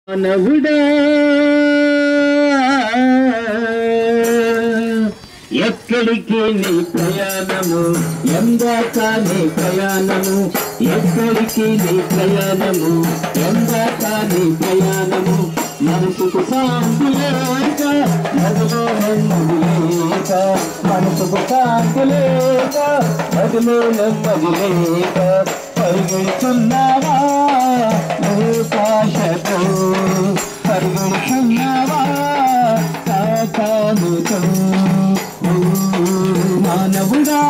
మానవుడా ఎక్కడికి నీ ప్రయాణము ఎందాక నీ ప్రయాణము ఎక్కడికి నీ ప్రయాణము ఎందాక నీ ప్రయాణము మనసుకు శాంతి లేక నదిలో నెమ్మది లేక మనసుకు శాంతి లేక నదిలో నెమ్మది లేక పరిగెడుతున్నావా లోకాశతో పరిగెడుతున్నావా సాతానుతో మానవుడా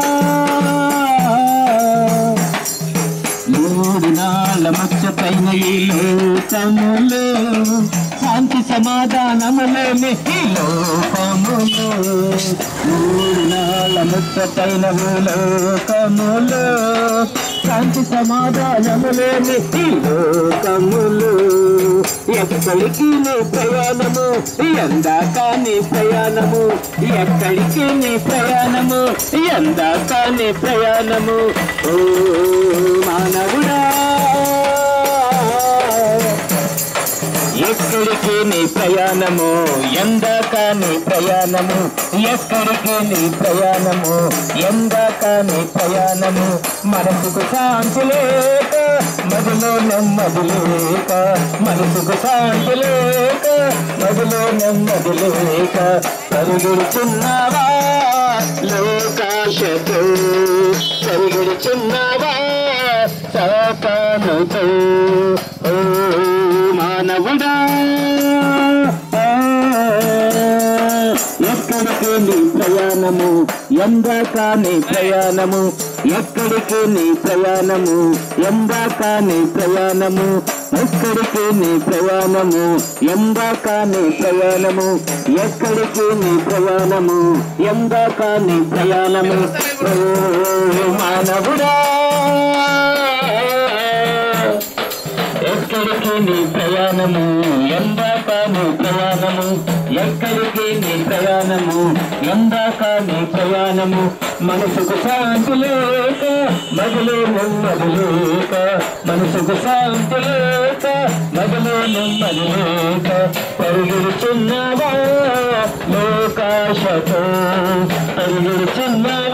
మూడు నాళ్ళ మచ్చపైన ఈ లోకములో శాంతి సమాధానములేని ఈ లోకములో మూడు నాళ్ళ మచ్చపైన లోకములో శాంతి సమాధానములేని ఈ లోకములో ఎక్కడికి నీ ప్రయాణము ఎందాక నీ ప్రయాణము ఎక్కడికి నీ ప్రయాణము ఎందాక నీ ప్రయాణము ఓ మానవుడా ఎక్కడికి నీ ప్రయాణము ఎందాక నీ ప్రయాణము ఎక్కడికి నీ ప్రయాణము ఎందాక నీ ప్రయాణము మనసుకు శాంతి లేక మదిలో నెమ్మది లేక మనసుకు శాంతి లేక మదిలో నెమ్మది లేక పరిగెడుచున్నావా లోకాశతో పరిగెడుచున్నావా సాతానుతో ఓ మానవుడా ఎక్కడికి నీ ప్రయాణము ఎందాక నీ ప్రయాణము ఎక్కడికి నీ ప్రయాణము ఎందాక నీ ప్రయాణము ఎక్కడికి నీ ప్రయాణము ఎందాక నీ ప్రయాణము ఎక్కడికి నీ ప్రయాణము ఎందాక నీ ప్రయాణము ఓ మానవుడా ఎక్కడికి నీ ప్రయాణము ఎందాక నీ ప్రయాణము ఎక్కడికి నీ ప్రయాణము ఎందాక నీ ప్రయాణము మనసుకు శాంతి లేక మదిలో నెమ్మది లేక మనసుకు శాంతి లేక మదిలో నెమ్మది లేక పరిగెడుచున్నావా లోకాశతో పరిగెడుచున్నా